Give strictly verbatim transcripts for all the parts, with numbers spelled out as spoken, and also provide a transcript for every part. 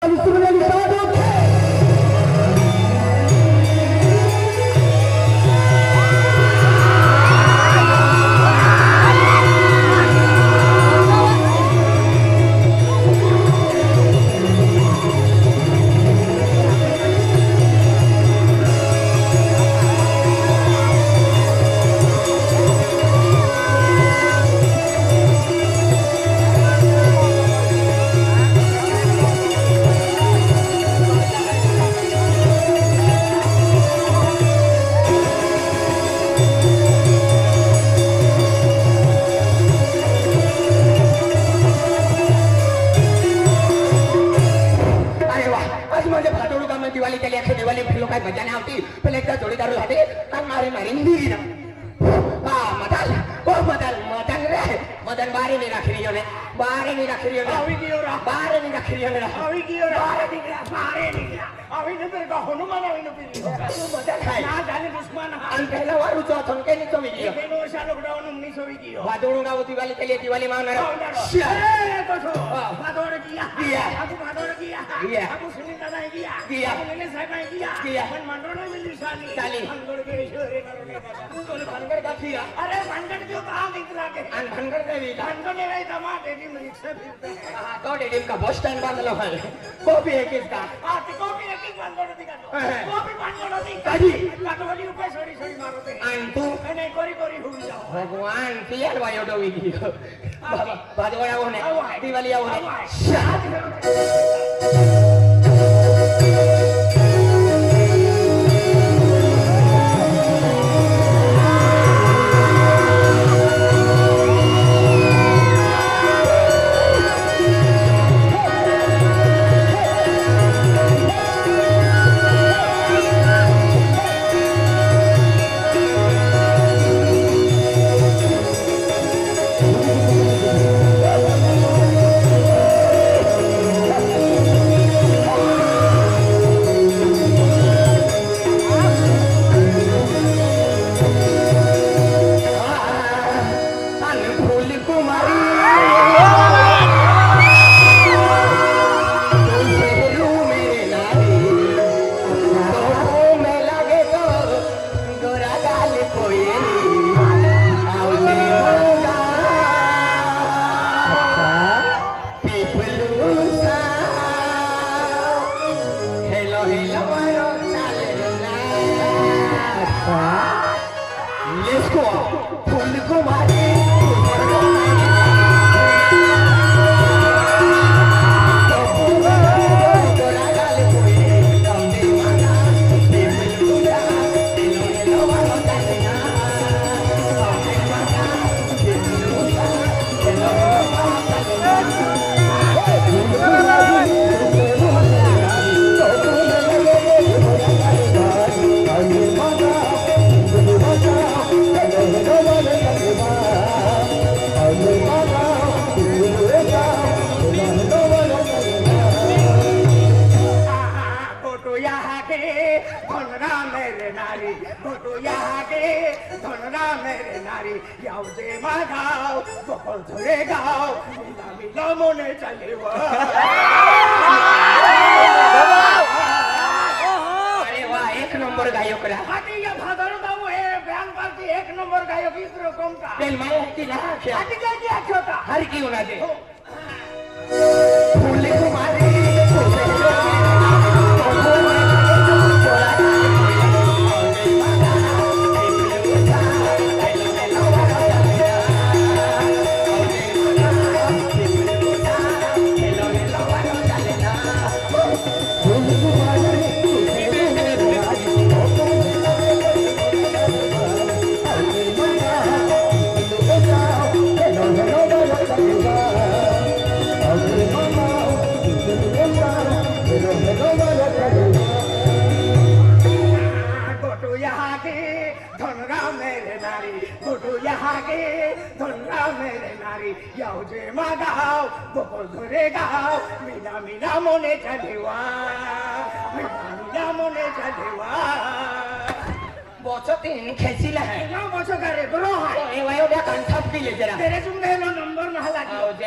Nambor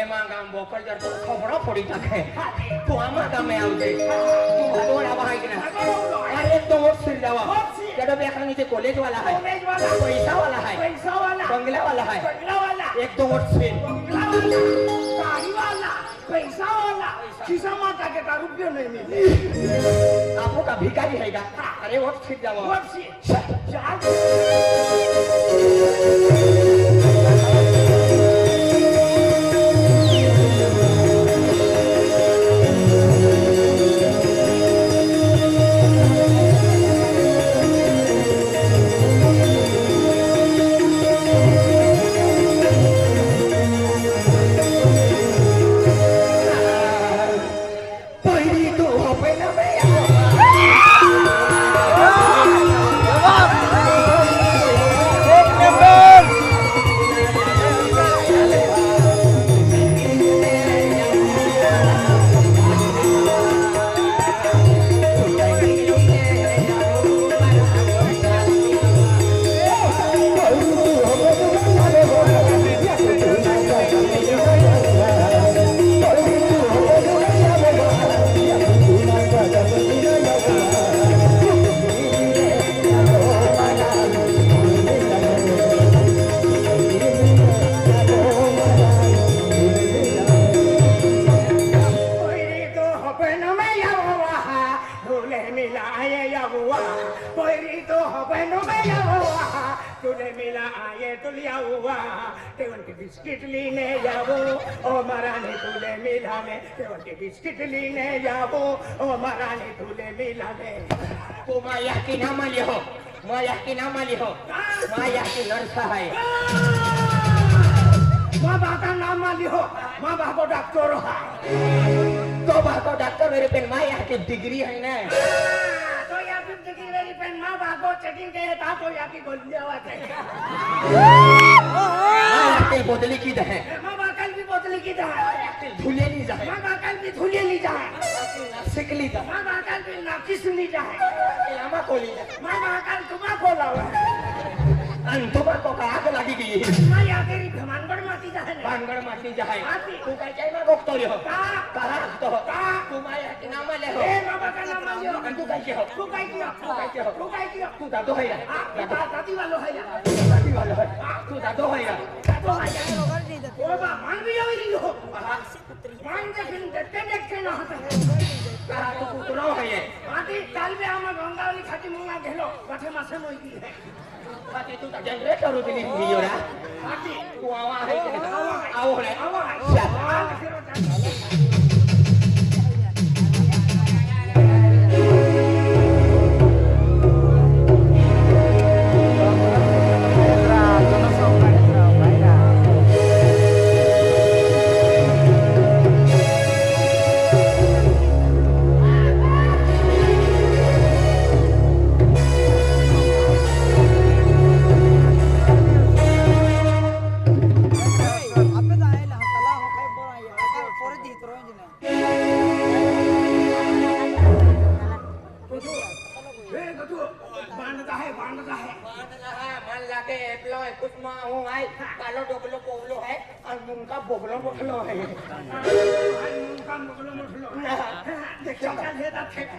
एमा गाम बोकल जर तो खबरा पड़ी जाके तू आमा गाम में आवजे तू भदोड़ा भाई के ना अरे एकदम और सिर जावा जब देखा नीचे कॉलेज वाला है कॉलेज वाला पैसा वाला है पैसा वाला बंगला वाला है बंगला वाला एकदम और सिर बंगला वाला गाड़ी वाला पैसा वाला खिसा माता के का रुपया नहीं मिले आपको का भिखारी हैगा अरे वो सिर जावा वो सिर चार बिस्किट लेने जाओ ओ महारानी तुले मिलाने बिस्किट लेने जाओ ओ महारानी तुले मिलाने तो माया की नाम लियो हो माया की नाम लियो हो माया की नर्स है माँ बाप का नाम लियो हो माँ बाप डॉक्टर है तो बाप डॉक्टर मेरे पेन माया की डिग्री है ना तो यहाँ पे डिग्री मेरी पेन माँ बाप चेकिंग के था तो यहाँ की गोली आवाज है माँ बोतली की दहे माँ बाकल भी बोतली की दहे धुले नहीं जाए माँ बाकल भी धुले नहीं जाए सिकली दा माँ बाकल भी नाकिस नहीं जाए लामा कोली माँ बाकल तुम्हां खोला हुआ अंतुमा को आग लगी गई माँ यहाँ तेरी भमानगढ़ माती जाए भमानगढ़ माती जाए तू क्या चाहिए माँ गोक्तो हो का करा तो का तू माँ यहाँ की नाम ले हो ए माँ बाकल नाम ले हो तू क्या हो तू क्या हो तू क्या हो तू क्या हो तू दादो है या दादी वालो है या दादी वालो है तू दादो है या दादो है या ओ बा मान भी जाओ नहीं हो मान के फिर देखते देखते ना होता है कहा तू कुकुरो है ये आती काल में हम गंगावली खाती मुंगा घेलो बाथे मासे मोई की है आती तू तो जनरेटर उतनी हुई हो रहा आती तू आवा है कि आओ रे आवा है बोगलो बोगलो है उनका बोगलो बोगलो देख चल है दा थे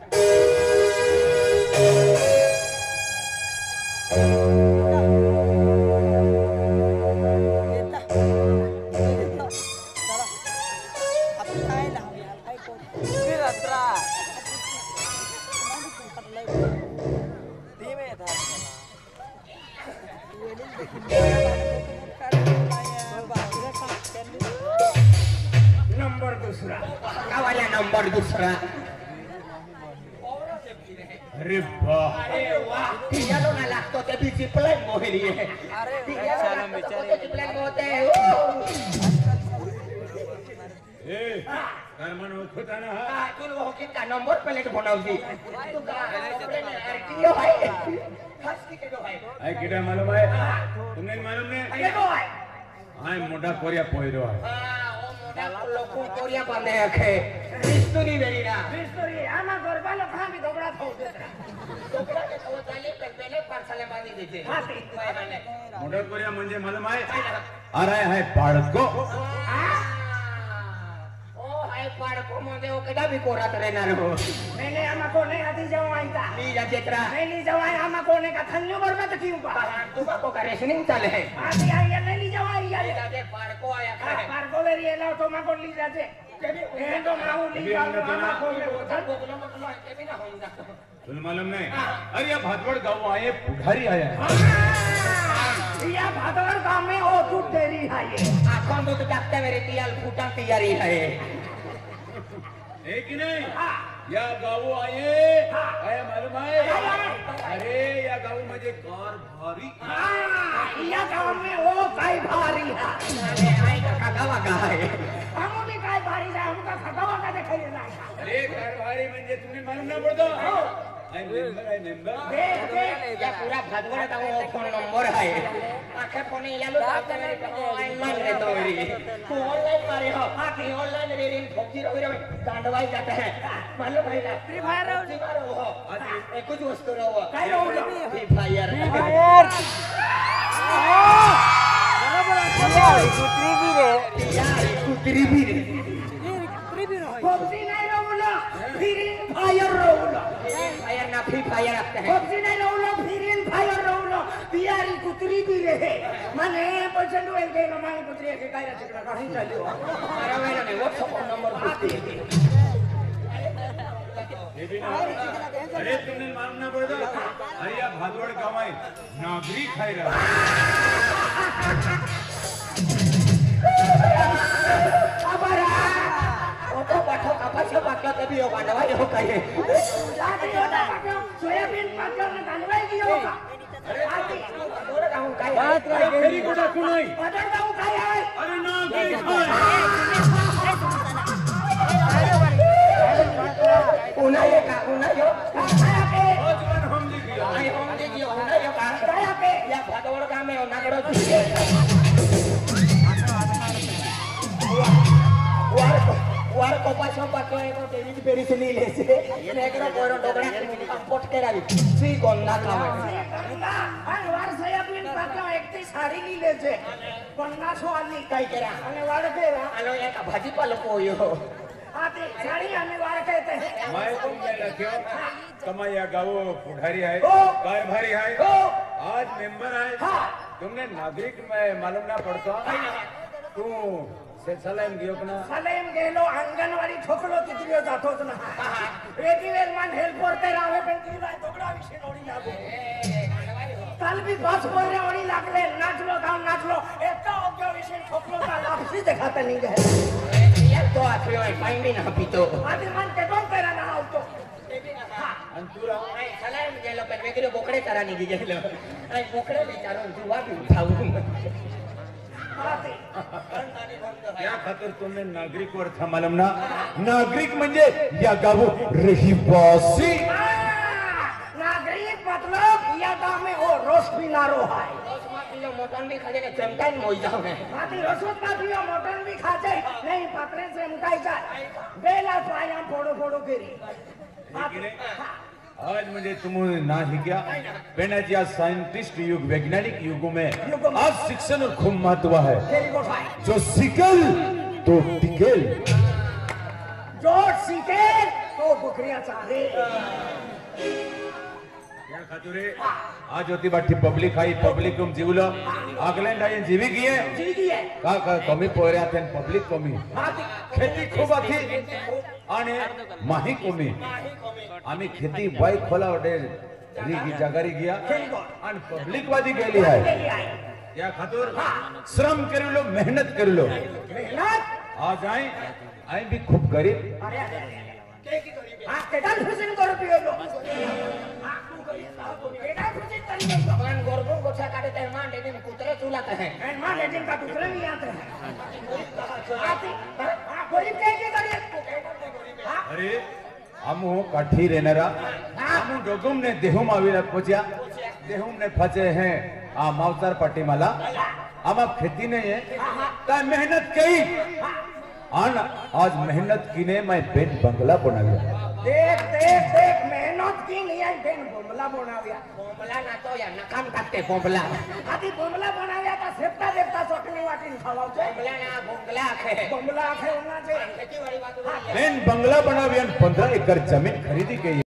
नंबर दूसरा वाला नंबर दूसरा अरे वाह अरे वाह तिया लो ना लागतो ते बीजी प्लेन मोहरी है अरे साला बेचारे ते प्लेन होते हैं ए कर्मन होता ना हां तू वो के का नंबर प्लेट बनाऊगी तू का कियो है खास की के भाई आई किटा मालूम है तुमने मालूम नहीं ये को है हां मोटा कोरिया पोइरो है हां ओ मोटा लोको कोरिया बांधे रखे बिस्तरी बेरीना बिस्तरी आमा गरबा लो खा भी दोबड़ा थो देता दोबड़ा के तो चाले पहले पार्सले बांधी देते हां मोटा कोरिया म्हणजे मालूम आहे अरे है बाळको पाड़को मोदे वो केदा भी कोरात रहना रहो मैंने आमा को नहीं आती जाऊं आईता ली जा जेत्रा नहीं ली जाऊं आमा को ने का थन्यो बरबाद क्यों पा तू को का रेशनिंग चले है आती आई या नहीं ली जाऊं आई या जाके पाड़को आया पाड़को ले रे ला तो मा को ली जाते ए तो माऊ ली जाऊं आमा को ले उधर बोलो मतलब के भी ना होंदा तुम मालूम नहीं अरे ये भादवड़ गांव आए पुढारी आया या भादवड़ गांव में ओ तू तेरी है ये आंखों में तो डॉक्टर मेरे तियाल फूटा तैयारी है है कि नहीं या गांव आए आया मालूम है अरे या गांव मुझे कार भारी या गांव में ओ काय भारी है अरे आई का खगावा का है हम भी काय भारी है हमका खगावा का दिखाई ना अरे कार भारी म्हणजे तुम्ही मालूम ना पड़तो आई मेंबर आई मेंबर देख देख या पूरा भादवड़ का वो फोन नंबर है आखे फोन यालो आपने मेरे को ऑनलाइन रे तो री तू ऑनलाइन मारे हो हां की ऑनलाइन रे रे ठोकी रो रे दांडवाई जाते हैं मालूम है ना फ्री फायर हो ए कुछ वस्तु रो काय रो फ्री फायर फायर बराबर यार कुतरी भी रे यार कुतरी भी रे पबजी नहीं रो बोला फ्री फायर रो बोला फायर ना फ्री फायर रखते हैं पबजी नहीं रो बोला फ्री फायर रो बोला बियारी कुतरी भी रहे माने परसेंट वेल के माने कुतरी के काय रचना कहीं चलियो अरे वेला नहीं व्हाट्सएप नंबर पूछती है अरे तुमने मानना पड़ता अरे या भादवड़ गांव आए नागरिक खाई रहा अबरा तो पाठो कपासो पाटलो तभी हो गांडवाई हो कहे आती होता पाटलो सोयाबीन पाटलो ना गांडवाई की होगा अरे आती थोड़ा गाऊं काय बात रे फेरी को डाकू नहीं बदल गाऊं काय है अरे नागरिक खाई उना ये का उना यो काया के आजमन हम जी गया आई हम जी गया उना यो का काया के या भादवड़ गांव में नागड़ो वार वार को पाछो पाछो एको डेविड पेरिस ली लेसे नेगरो कोरो डोगरा कंपोट करावी सी गन्ना खावे गन्ना आ वार सोयाबीन पाटलो एकती साडी ली लेसे पचास वाली काय करा અને વાળ કેરા આલો એક ભાજીપાલો કોયો आते साड़ी हमें वार कहते हैं मैं तुम क्या रखियो कमाया गाँव पुढारी है कार भारी है आज मेंबर है तुमने नागरिक में मालूम ना पड़ता तू से सलाम गियो अपना सलाम गेलो अंगनवाडी छोकरो तितरियो जातोच ना रेडी वेल मान हेल्प करते रावे पण ती बाय दोगडा विषय नोडी लागो काल भी बस बोलने ओडी लागले नाचलो गाव नाचलो एका ओग्यो विषय छोकरो का लापसी दिखाते नहीं गए यार तो आखिर में पाइंडी ना पीतो आदि मन के तो तेरा ना आउतो अंतुरा आई सलाम गेलो पण वेगळे बोकडे करानी गेलो आई बोकडे विचारो जुवा भी उठाऊ या खातर तुमने नागरिक वर था मालूम ना नागरिक म्हणजे या गाव रहिवासी नागरिक मतलब या गांव में वो रोस पिनारो है रोस माफियो मटन भी खाजे के चमटाइन मोई जाओ ने माती रोसत माफियो मटन भी खाजे नहीं पत्रे से मुकाई जा बेला पाया फोड़ो फोड़ो करी आज मुझे तुम ना ही क्या पेनाजी आज साइंटिस्ट युग वैज्ञानिक युगों में आज शिक्षण और खूब महत्व है जो सीखल तो टिकेल जो सीखे तो बकरियां चाहे या खातुरे आज होती बाठी पब्लिक आई पब्लिक तुम जीवलो आगलैंड आई जीवी की है जीवी है का का कमी पोऱ्या थे पब्लिक कमी खेती खूब आती आणि माही कमी आम्ही खेती बाई खोला वडे रीगी जगारी गया आणि पब्लिक वादी गेली आहे या खातूर श्रम करिलो मेहनत करिलो मेहनत आज आई आई भी खूब गरीब अरे के की गरीब हां केडा फुसिन करू पियो लो हां तू गरीब केडा फुसिन करी भगवान गोरगो गोछा काटे ते मान दे दिन कुतरे चुलाते हैं मान दे दिन का कुतरे नहीं आते हैं आती हां गरीब के की गरीब अरे हमू काठी रेनरा हमू डोगुम ने देहुम आविला पोच्या देहुम ने फचे हैं आ मावतार पट्टी माला हम अब खेती नहीं है ता मेहनत कई आन आज मेहनत कीने मैं पेट बंगला बनाविया देख देख देख मेहनत की नहीं आई पेट बंगला बनाविया बंगला ना तो या नकाम काटे बंगला आदि बंगला बनाविया ता सेप्ता देवता चटनी वाटी खावाव छे बंगला ना बंगला आखे बंगला आखे होना छे खेती वाली बात બેન બંગલા બનાવી અને પંદર એકર જમીન ખરીદી કે